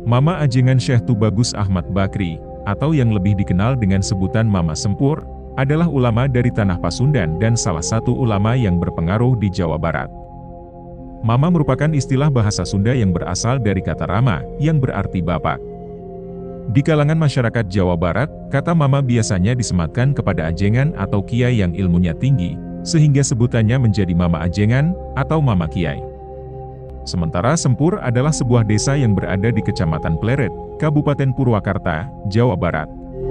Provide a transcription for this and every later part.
Mama Ajengan Syekh Tubagus Ahmad Bakri, atau yang lebih dikenal dengan sebutan Mama Sempur, adalah ulama dari Tanah Pasundan dan salah satu ulama yang berpengaruh di Jawa Barat. Mama merupakan istilah bahasa Sunda yang berasal dari kata rama, yang berarti bapak. Di kalangan masyarakat Jawa Barat, kata mama biasanya disematkan kepada ajengan atau kiai yang ilmunya tinggi, sehingga sebutannya menjadi Mama Ajengan atau Mama Kiai. Sementara Sempur adalah sebuah desa yang berada di Kecamatan Pleret, Kabupaten Purwakarta, Jawa Barat.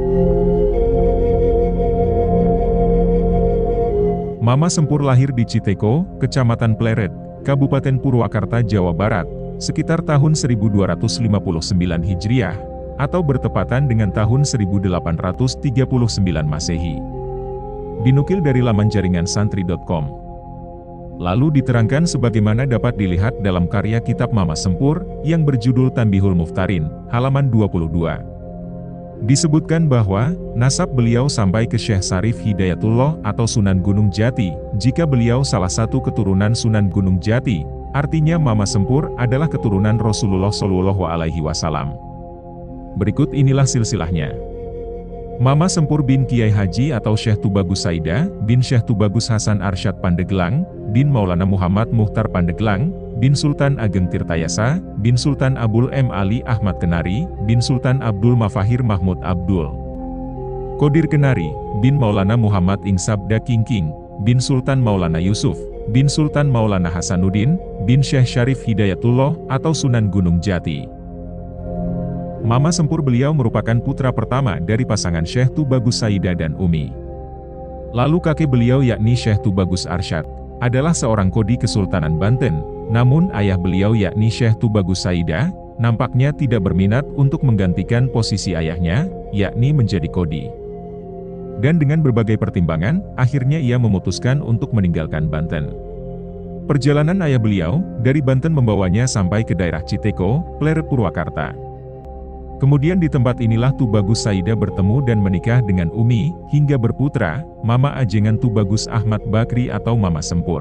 Mama Sempur lahir di Citeko, Kecamatan Pleret, Kabupaten Purwakarta, Jawa Barat, sekitar tahun 1259 Hijriah, atau bertepatan dengan tahun 1839 Masehi. Dinukil dari laman jaringan santri.com. Lalu diterangkan sebagaimana dapat dilihat dalam karya kitab Mama Sempur, yang berjudul Tanbihul Muftarin, halaman 22. Disebutkan bahwa, nasab beliau sampai ke Syekh Sarif Hidayatullah atau Sunan Gunung Jati, jika beliau salah satu keturunan Sunan Gunung Jati, artinya Mama Sempur adalah keturunan Rasulullah Shallallahu Alaihi Wasallam. Berikut inilah silsilahnya. Mama Sempur bin Kiai Haji atau Syekh Tubagus Saida, bin Syekh Tubagus Hasan Arsyad Pandeglang, bin Maulana Muhammad Muhtar Pandeglang, bin Sultan Ageng Tirtayasa, bin Sultan Abul M. Ali Ahmad Kenari, bin Sultan Abdul Mafahir Mahmud Abdul Qadir Kenari, bin Maulana Muhammad Ingsabda Kingking, bin Sultan Maulana Yusuf, bin Sultan Maulana Hasanuddin, bin Syekh Syarif Hidayatullah atau Sunan Gunung Jati. Mama Sempur beliau merupakan putra pertama dari pasangan Syekh Tubagus Saida dan Umi. Lalu kakek beliau yakni Syekh Tubagus Arsyad, adalah seorang kodi Kesultanan Banten, namun ayah beliau yakni Syekh Tubagus Saida, nampaknya tidak berminat untuk menggantikan posisi ayahnya, yakni menjadi kodi. Dan dengan berbagai pertimbangan, akhirnya ia memutuskan untuk meninggalkan Banten. Perjalanan ayah beliau, dari Banten membawanya sampai ke daerah Citeko, Pleret Purwakarta. Kemudian di tempat inilah Tubagus Saida bertemu dan menikah dengan Umi, hingga berputra, Mama Ajengan Tubagus Ahmad Bakri atau Mama Sempur.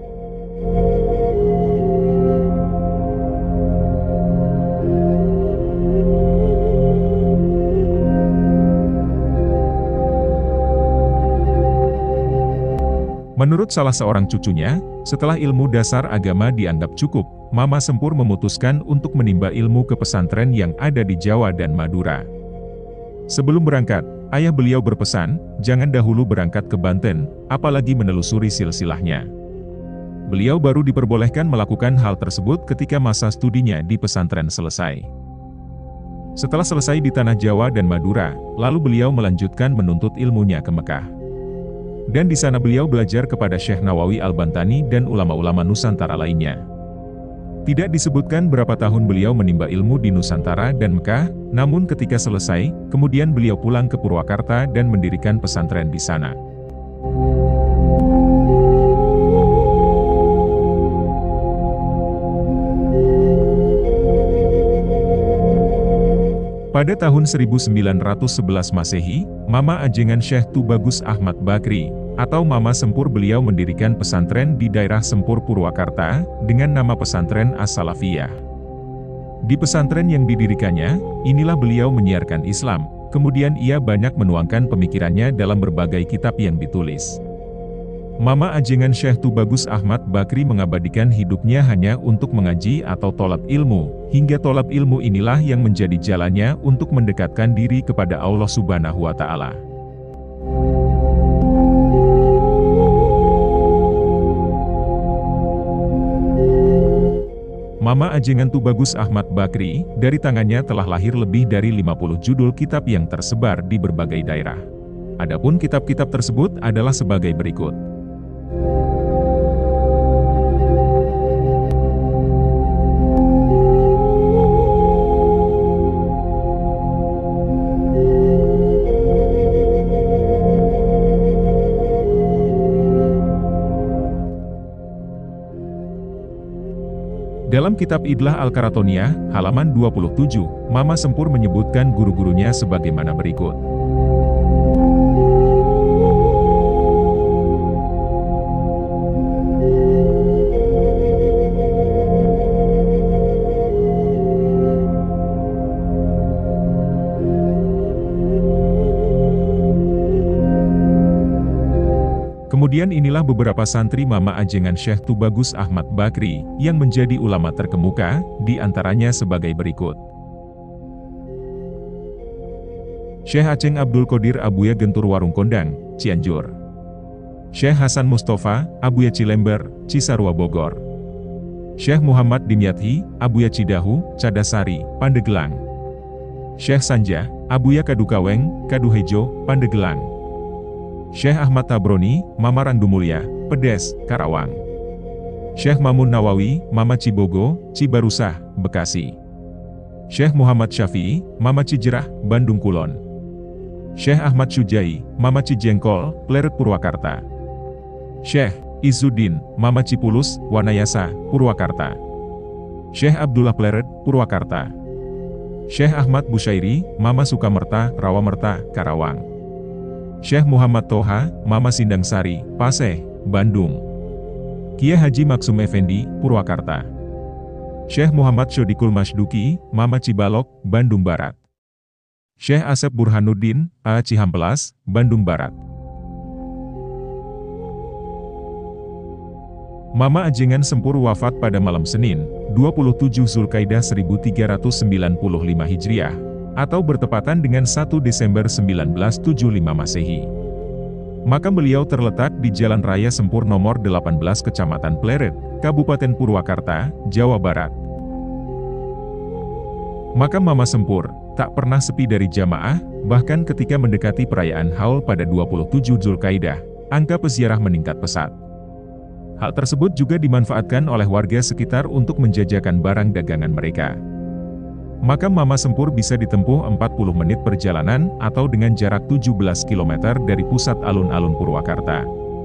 Menurut salah seorang cucunya, setelah ilmu dasar agama dianggap cukup, Mama Sempur memutuskan untuk menimba ilmu ke pesantren yang ada di Jawa dan Madura. Sebelum berangkat, ayah beliau berpesan, jangan dahulu berangkat ke Banten, apalagi menelusuri silsilahnya. Beliau baru diperbolehkan melakukan hal tersebut ketika masa studinya di pesantren selesai. Setelah selesai di tanah Jawa dan Madura, lalu beliau melanjutkan menuntut ilmunya ke Mekah. Dan di sana beliau belajar kepada Syekh Nawawi Al-Bantani dan ulama-ulama Nusantara lainnya. Tidak disebutkan berapa tahun beliau menimba ilmu di Nusantara dan Mekah, namun ketika selesai, kemudian beliau pulang ke Purwakarta dan mendirikan pesantren di sana. Pada tahun 1911 Masehi, Mama Ajengan Syekh Tubagus Ahmad Bakri, atau Mama Sempur beliau mendirikan pesantren di daerah Sempur Purwakarta, dengan nama pesantren As-Salafiyah. Di pesantren yang didirikannya, inilah beliau menyiarkan Islam, kemudian ia banyak menuangkan pemikirannya dalam berbagai kitab yang ditulis. Mama Ajengan Syekh Tubagus Ahmad Bakri mengabadikan hidupnya hanya untuk mengaji atau tolab ilmu, hingga tolab ilmu inilah yang menjadi jalannya untuk mendekatkan diri kepada Allah Subhanahu wa Ta'ala. Mama Ajengan Tubagus Ahmad Bakri, dari tangannya telah lahir lebih dari 50 judul kitab yang tersebar di berbagai daerah. Adapun kitab-kitab tersebut adalah sebagai berikut. Dalam kitab Idlah Al-Karatoniyah, halaman 27, Mama Sempur menyebutkan guru-gurunya sebagaimana berikut. Kemudian inilah beberapa santri Mama Ajengan Syekh Tubagus Ahmad Bakri, yang menjadi ulama terkemuka, di antaranya sebagai berikut. Syekh Aceng Abdul Qadir Abuya Gentur Warung Kondang, Cianjur. Syekh Hasan Mustafa, Abuya Cilember, Cisarua Bogor. Syekh Muhammad Dimyati, Abuya Cidahu, Cadasari, Pandeglang. Syekh Sanja, Abuya Kadukaweng, Kaduhejo, Pandeglang. Syekh Ahmad Tabroni, Mama Randumulya, Pedes, Karawang. Syekh Mamun Nawawi, Mama Cibogo, Cibarusah, Bekasi. Syekh Muhammad Syafi'i, Mama Cijerah, Bandung Kulon. Syekh Ahmad Syujai, Mama Cijengkol, Pleret Purwakarta. Syekh Izzuddin, Mama Cipulus, Wanayasa, Purwakarta. Syekh Abdullah Pleret, Purwakarta. Syekh Ahmad Busyairi, Mama Sukamerta, Rawamerta, Karawang. Syekh Muhammad Toha, Mama Sindang Sari, Paseh, Bandung. Kiai Haji Maksum Effendi, Purwakarta. Syekh Muhammad Syodikul Masduki, Mama Cibalok, Bandung Barat. Syekh Asep Burhanuddin, A. Cihampelas, Bandung Barat. Mama Ajengan Sempur wafat pada malam Senin, 27 Zulkaidah 1395 Hijriah, atau bertepatan dengan 1 Desember 1975 Masehi. Makam beliau terletak di Jalan Raya Sempur nomor 18 Kecamatan Pleret, Kabupaten Purwakarta, Jawa Barat. Makam Mama Sempur tak pernah sepi dari jamaah, bahkan ketika mendekati perayaan Haul pada 27 Zulkaidah, angka peziarah meningkat pesat. Hal tersebut juga dimanfaatkan oleh warga sekitar untuk menjajakan barang dagangan mereka. Makam Mama Sempur bisa ditempuh 40 menit perjalanan atau dengan jarak 17 km dari pusat alun-alun Purwakarta.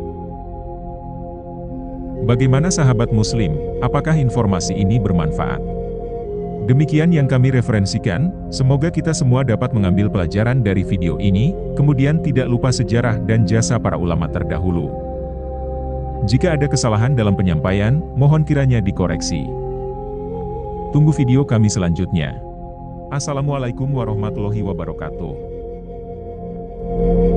Bagaimana sahabat muslim, apakah informasi ini bermanfaat? Demikian yang kami referensikan, semoga kita semua dapat mengambil pelajaran dari video ini, kemudian tidak lupa sejarah dan jasa para ulama terdahulu. Jika ada kesalahan dalam penyampaian, mohon kiranya dikoreksi. Tunggu video kami selanjutnya. Assalamualaikum warahmatullahi wabarakatuh.